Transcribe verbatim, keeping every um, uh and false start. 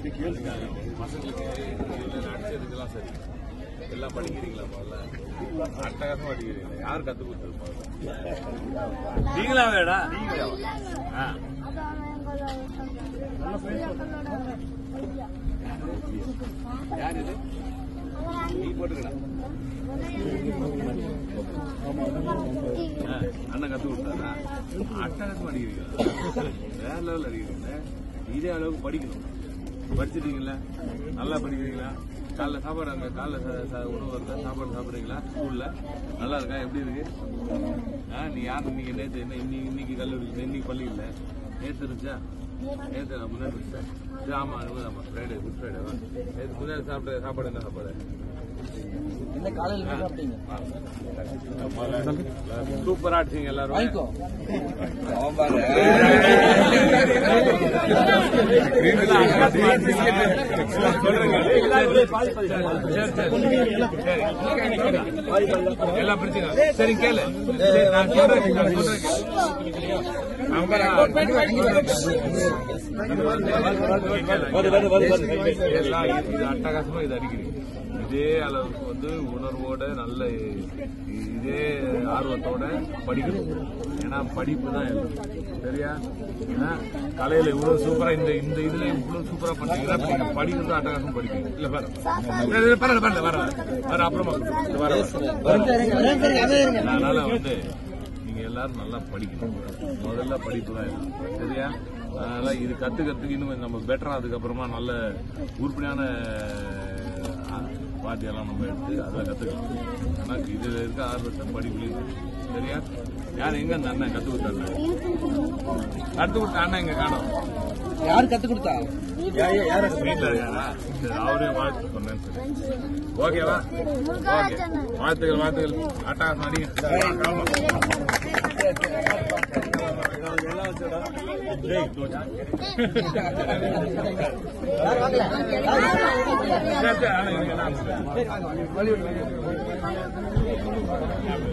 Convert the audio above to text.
பசங்களுக்கு அடிச்சதுக்கெல்லாம் சரி எல்லாம் படிக்கிறீங்களா முதல்ல அட்டகாசமா படிக்கிறீங்களா யார் கத்து கொடுத்தது முதல்ல நீங்களா வேடா நீங்களா யார் இது நீ போட்டுக்கடா அண்ணன் கத்து கொடுத்தாரா அட்டகாசமா அடிக்கிறீங்களா வேற லெவல் அடிக்கிறீங்க இதே அளவுக்கு படிக்கணும் படிச்சிட்டீங்களா நல்லா படிக்கிறீங்களா காலைல சாப்பாடு அங்க காலைல உணவு வருதா சாப்பாடு சாப்பிடுறீங்களா ஸ்கூல்ல நல்லா இருக்கா எப்படி இருக்கு நீ யாரு இன்னைக்கு நேற்று என்ன இன்னைக்கு இன்னைக்கு கல்லூரி இன்னைக்கு பள்ளி இல்ல நேற்று இருந்துச்சா நேற்று முன்னாடி இருந்துச்சா சரி ஆமா ஆமா ஃப்ரைடே குட் ஃப்ரைடே நேற்று முன்னாடி சாப்பிட்ட சாப்பாடு என்ன சாப்பாடு சூப்பரா அடிச்சீங்க எல்லாரும் எல்லாம் பிடிச்சுங்க சரி கேளு நான் சொல்றேன் நான் சொல்றேன் இது அட்டகாசமா இது அடிக்கிறீங்க இதே அளவுக்கு வந்து உணர்வோட நல்ல இதே ஆர்வத்தோட படிக்கணும் ஏன்னா படிப்பு தான் சரியா கலையில இவ்வளவு சூப்பரா இந்த இந்த இதுல இவ்வளவு சூப்பரா பண்ணீங்கன்னா படிக்கிறது அட்டகாசம் படிக்கணும் இல்ல பாரு பரவாயில்ல பரவாயில்ல வர வர அப்புறமா வர அதனால வந்து நீங்க எல்லாரும் நல்லா படிக்கணும் முதல்ல படிப்பு தான் சரியா அதனால இது கத்துக்கிறதுக்கு இன்னும் நம்ம பெட்டரா அதுக்கப்புறமா நல்ல உருப்படியான பாட்டியெல்லாம் நம்ம எடுத்து அதில் கற்றுக்கலாம் ஆனால் இதில் இருக்க ஆர்வத்தை படிப்புலையும் சரியா யார் எங்க அந்த அண்ணன் கற்றுக் கொடுத்தாங்க கற்றுக் கொடுத்த அண்ணன் எங்க காணும் யார் கற்றுக் கொடுத்தா வீட்டில் இருக்காரா சரி அவரே வாழ்த்து சொன்னேன்னு சொல்லி ஓகேவா ஓகே வாழ்த்துக்கள் வாழ்த்துக்கள் அட்டகாசம் அடிங்க வழி